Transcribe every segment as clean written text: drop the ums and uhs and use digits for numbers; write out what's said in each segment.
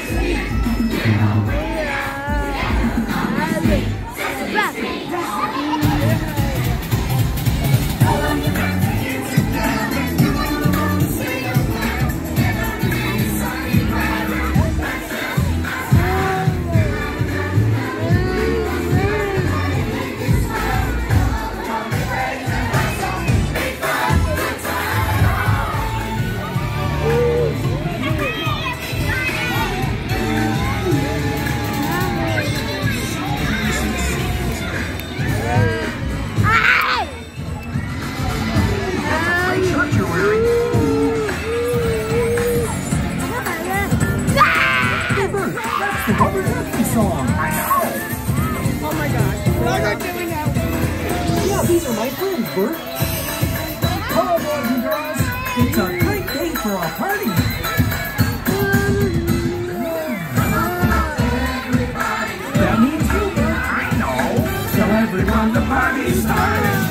These are my friends, Bert. Hello, boys and girls. It's a great day for a party. That means you, Bert. I know. So everyone, the party started.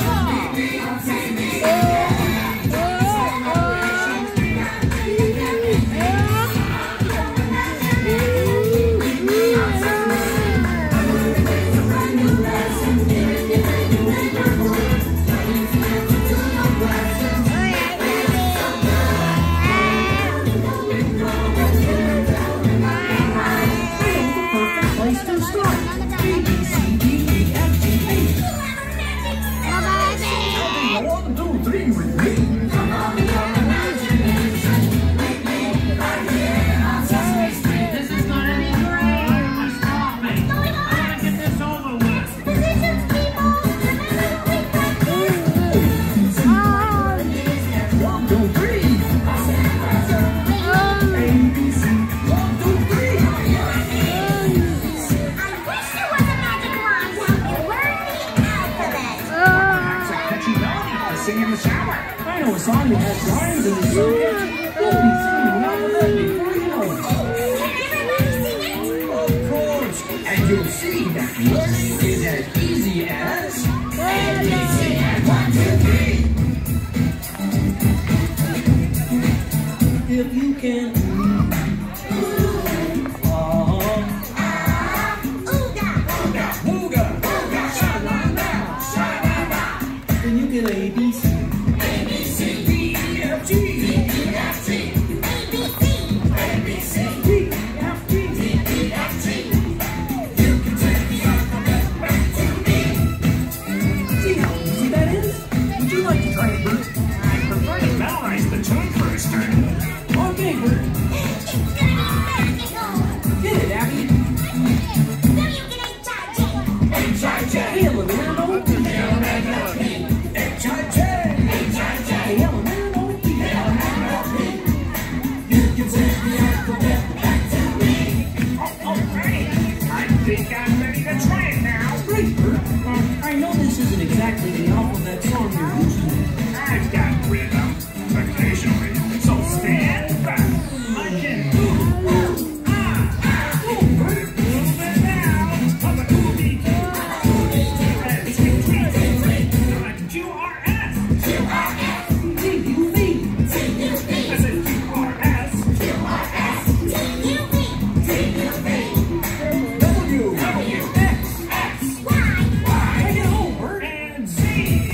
Sing in the shower. I know a song that has rhymes and it's so catchy. We'll be singing an alphabet before you know it. Can everybody sing it? Of course. And you'll see that learning is as easy as ABC and 1, 2, 3. If you can A, B, C. A, B, C, D, E, F, G. D, E, F, G. A, B, C. A, B, C. D, F, G. D, E, F, G. You can take the alphabet back to me. See how easy that is? Would you like to try it, Bert? I prefer to memorize the tune first. Okay, Bert. It's gonna be magical. Get it, Abby. Now you can H-I-J. H-I-J. Hail a man, oh. I know this isn't exactly the alphabet song you're used to. I've got rhythm, occasionally, so stand back. I can ooh, ooh, ah, ah, ooh, move it now. I'm a ooh-dee, Q-R-S, Q-R-S, T-U-V. I said Q-R-S, W. and Z.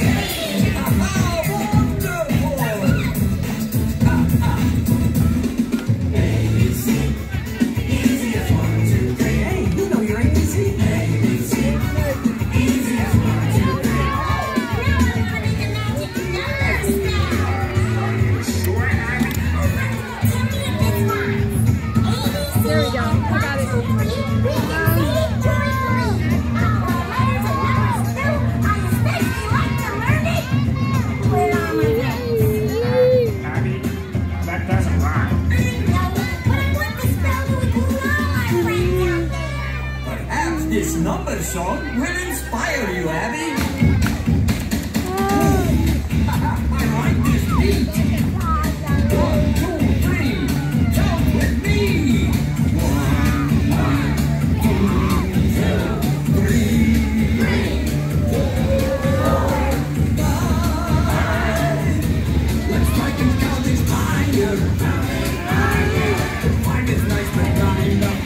There we go. I got it. Abby, that doesn't rhyme. Perhaps this number song will inspire you, Abby. I like this beat. 1, 2, 3. Count with me. 1, 2, 3, 4, 5. Let's try and count this higher. 5 is nice, but not enough.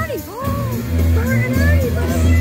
Ernie! Bert and Ernie,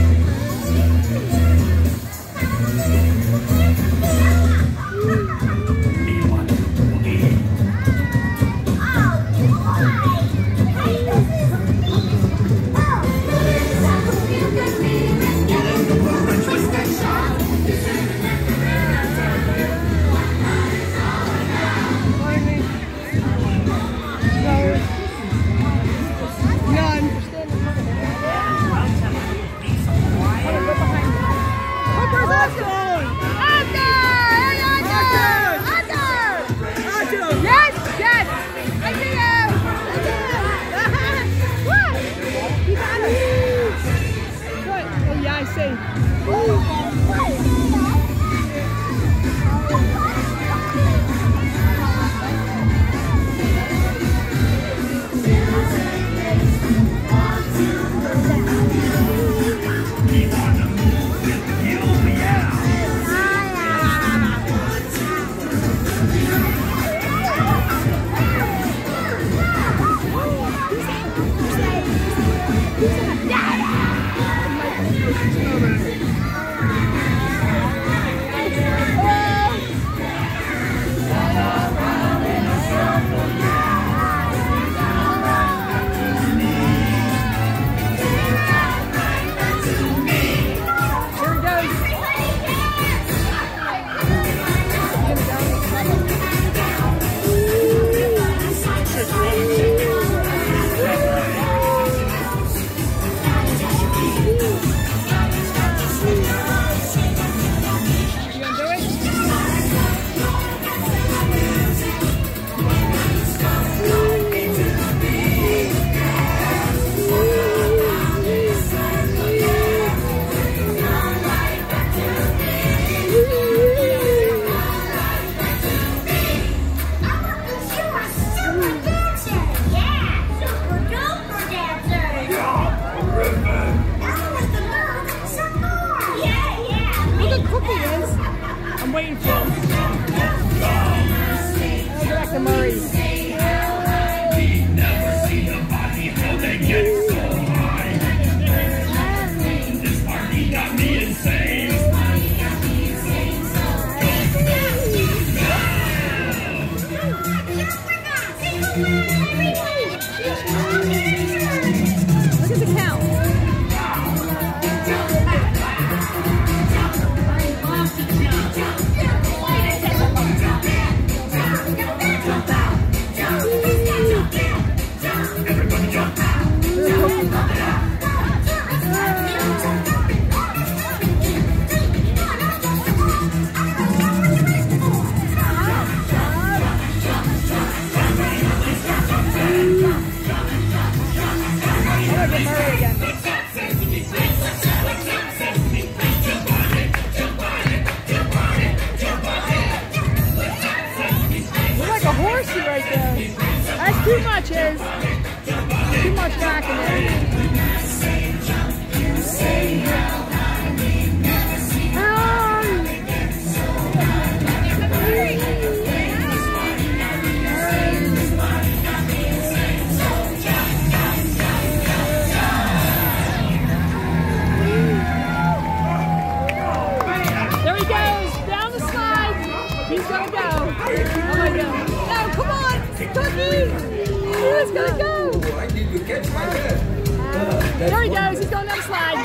Too much is. Too much back in there. There he goes, down the slide. He's gonna go. Oh my God. No, come on, Cookie. He's gonna go. I need to catch my head. There he goes. He's going down the slide.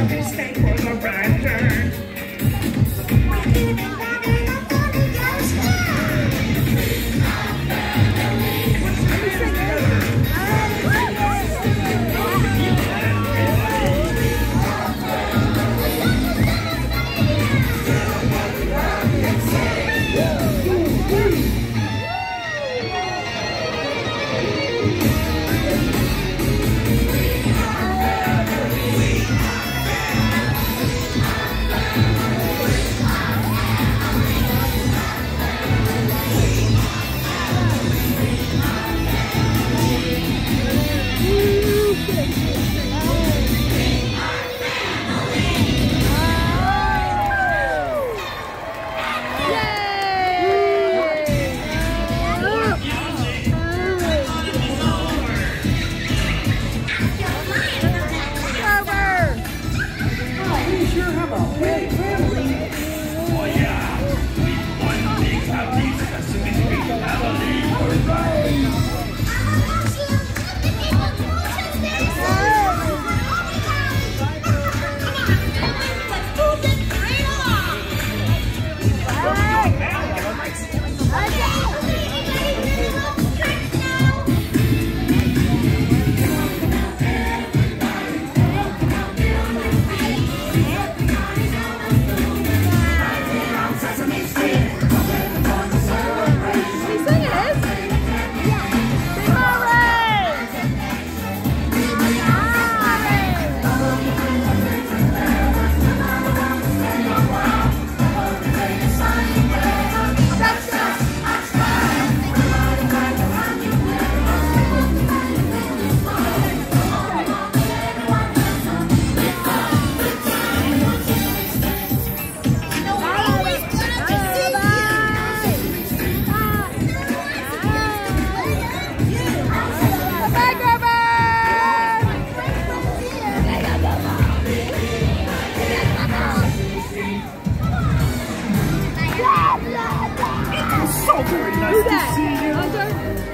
Stay for the right turn. So very nice to see you.